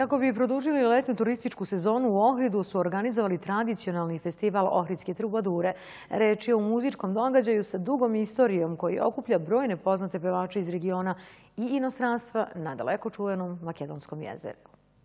Kako bi produžili letnju turističku sezonu u Ohridu su organizovali tradicionalni festival Ohridske trubadure. Reč je o muzičkom događaju sa dugom istorijom koji okuplja brojne poznate pevače iz regiona i inostranstva na daleko čuvenom Makedonskom jezeru.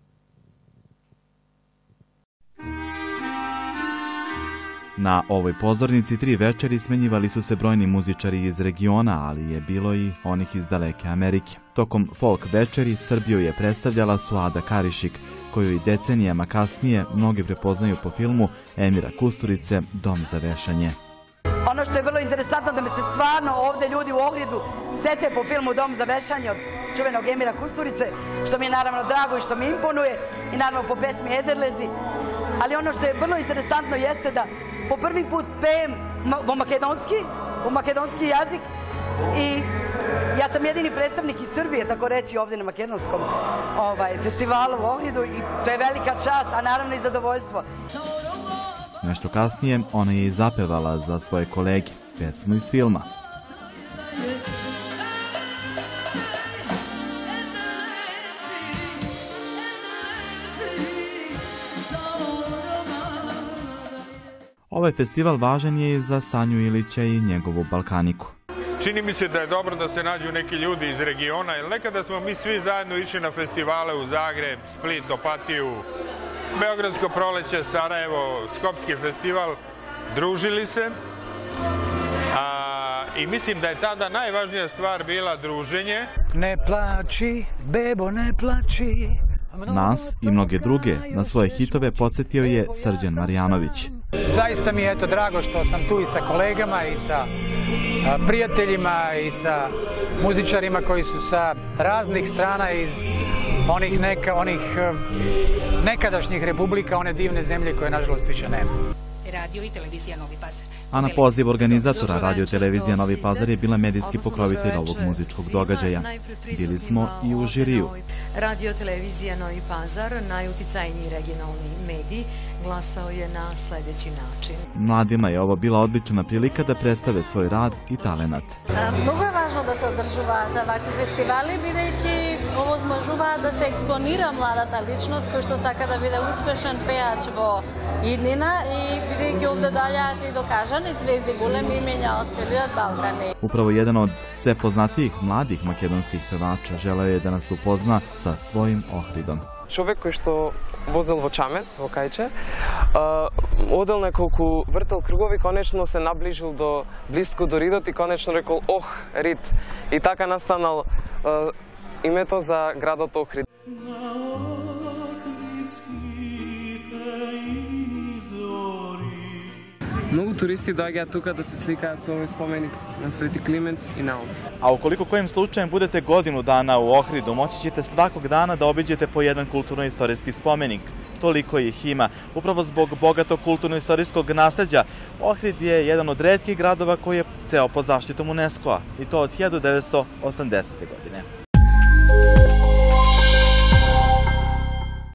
Na ovoj pozornici 3 večeri smenjivali su se brojni muzičari iz regiona, ali je bilo i onih iz daleke Amerike. Tokom folk večeri Srbiju je predstavljala Suada Karišik, koju i decenijama kasnije mnogi prepoznaju po filmu Emira Kusturice Dom za vešanje. Ono što je vrlo interesantno da me se stvarno ovdje ljudi u Ohridu sete po filmu Dom za vešanje od čuvenog Emira Kusturice, što mi je naravno drago i što mi imponuje, i naravno po pesmi Ederlezi. Ali ono što je vrlo interesantno jeste da po prvi put pejem u makedonski jezik i ja sam jedini predstavnik iz Srbije, tako reći, ovdje na makedonskom festivalu u Ohridu i to je velika čast, a naravno i zadovoljstvo. Nešto kasnije ona je i zapevala za svoje kolege pesmu iz filma. Ovaj festival važan je i za Sanju Ilića i njegovu Balkaniku. Čini mi se da je dobro da se nađu neki ljudi iz regiona, jer nekada smo mi svi zajedno išli na festivale u Zagreb, Split, Opatiju, Beogradsko proleće, Sarajevo, Skopski festival, družili se. I mislim da je tada najvažnija stvar bila druženje. Ne plači, bebo, ne plači. Nas i mnoge druge na svoje hitove podsjetio je Srđan Marjanović. Zaista mi je drago što sam tu i sa kolegama i sa prijateljima i sa muzičarima koji su sa raznih strana iz onih nekadašnjih republika, one divne zemlje koje nažalost više nema. Radio i televizija Novi Pazar. A na poziv organizatora Radio televizija Novi Pazar je bila medijski pokrovitelj ovog muzičkog događaja. Bili smo i u žiriju. Radio televizija Novi Pazar, najuticajniji regionalni medij, glasao je na sljedeći način. Mladima je ovo bila odlična prilika da predstave svoj rad i talenat. Много е важно да се одржуваат вакви фестивали, бидејќи овозможува да се експонира младата личност кој што сака да биде успешен пејач во иднина и бидејќи овде доаѓаат и докажани звезди, големи имења од целиот Балкан. Upravo jedan od sve poznatijih mladih makedonskih pevača želeo je da nas upozna sa svojim Ohridom. Човек кој што возел во Чамец, во Кајче, одел неколку вртел кругови, конечно се наближил близко до Ридот и конечно рекол "Ох, Рид". И така настанал името за градот Охрид. Mnogo turisti dođaju tuka da se slikaju s ovoj spomenik na Sveti Kliment i Naum. A ukoliko kojim slučajem budete godinu dana u Ohridu, moći ćete svakog dana da obiđete po jedan kulturno-istorijski spomenik. Toliko ih ima. Upravo zbog bogatog kulturno-istorijskog nasleđa, Ohrid je jedan od retkih gradova koji je ceo pod zaštitom UNESCO-a. I to od 1980. godine.